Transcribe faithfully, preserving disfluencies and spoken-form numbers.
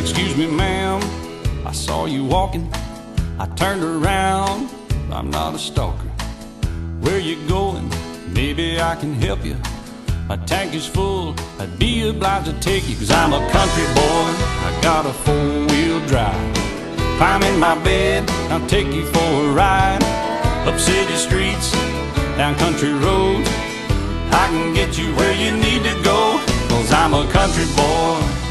Excuse me, ma'am, I saw you walking. I turned around, I'm not a stalker. Where you going? Maybe I can help you. My tank is full, I'd be obliged to take you. Cause I'm a country boy, I got a four-wheel drive. Climb in my bed, I'll take you for a ride. Up city streets, down country roads, I can get you where you need to go. Cause I'm a country boy,